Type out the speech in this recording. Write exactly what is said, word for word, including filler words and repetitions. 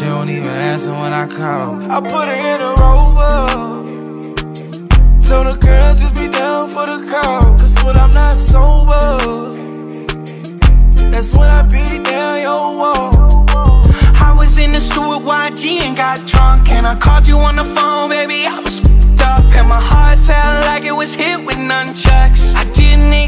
She don't even answer when I call. I put her in a Rover. Told the girl just be down for the call. Cause when I'm not sober, that's when I beat down your wall. I was in the store with Y G and got drunk, and I called you on the phone, baby, I was f***ed up. And my heart felt like it was hit with nunchucks. I didn't